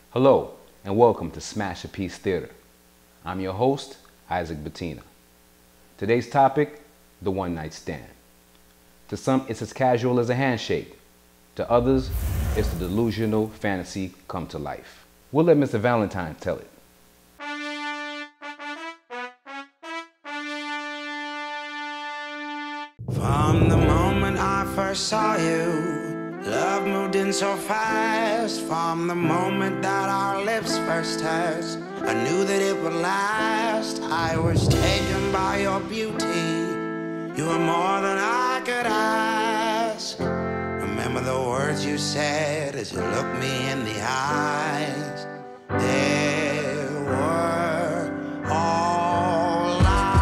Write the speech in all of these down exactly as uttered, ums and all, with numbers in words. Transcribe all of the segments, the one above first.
Hello, and welcome to Smash a Piece Theater. I'm your host, Isaac Bettina. Today's topic, the one night stand. To some, it's as casual as a handshake. To others, it's the delusional fantasy come to life. We'll let Mister Valentine tell it. From the moment I first saw you, love moved in so fast. From the moment that our lips first touched, I knew that it would last. I was taken by your beauty. You were more than I could ask. Remember the words you said as you looked me in the eyes. They were all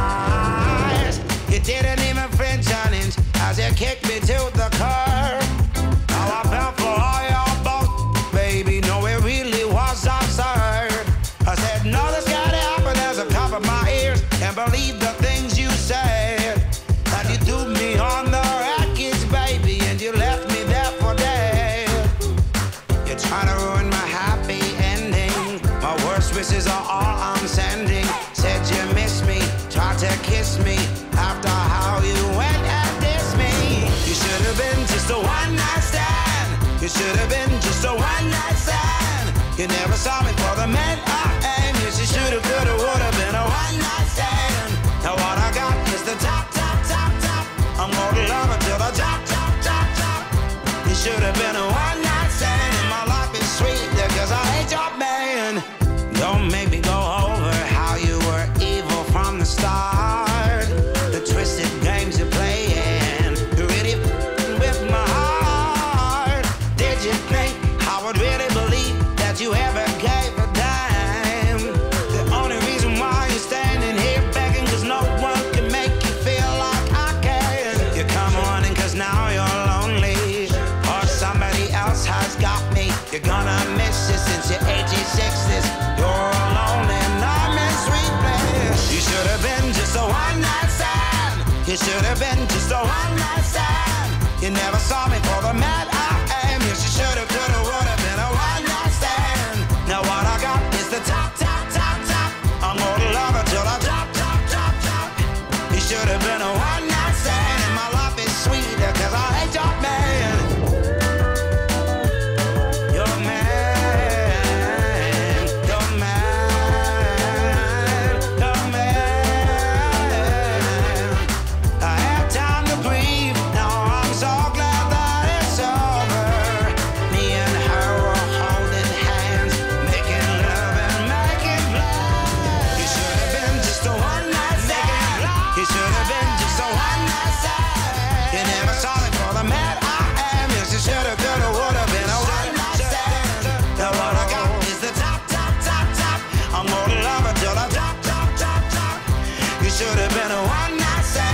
lies. You didn't even flinch an inch as you kicked me to the curb. Now I fell for all your boast, baby. No, it really was absurd. I said, no, this gotta happen as I covered my ears and believed the things you said. That you threw me on the wreckage, baby, and you left me there for dead. You're trying to ruin my happy ending. My worst wishes are all I'm sending. Said you miss me, tried to kiss me after how you went and dissed me. You should have been just a one night stand. You should have been just a one night stand. You never saw me for the man I am. Yes, you should have, could have, would have been a one night stand. Now what I got is the top, top, top, top. I'm gonna love until the top, top, top, top. You should have been a one night stand. And my life is sweet because I hate your man. Don't make me go over how you were evil from the start. The twisted games you're playing, you're really f***ing with my heart. Did you think I would really believe that you ever gave a damn? The only reason why you're standing here begging, cause no one can make you feel like I can. You come running cause now you're lonely, or somebody else has got me. You're gonna miss it since you're eighty-six. This you're alone and I'm in sweet bliss. You should have been just a one night stand. You should have been just a one night stand. You never saw me for the man I am. Yes, you should have, could have, would have been a one night stand. Now what I got is the top, top, top, top. I'm gonna love her till I drop, drop, drop, drop. You should have been a one night stand. And my life is sweeter cause I hate your man. Your man, your man, your man. I had time to grieve. Now I'm so glad that it's over. Me and her were holding hands, making love and making love. You should have been just a one night stand. You should have been just a one night stand. You never saw me for the man I am. Yes, you should have, could have, would have been a one night stand. Now what I got is the top, top, top, top. I'm gonna love her till I drop, drop, drop, drop. You should have been a one night stand.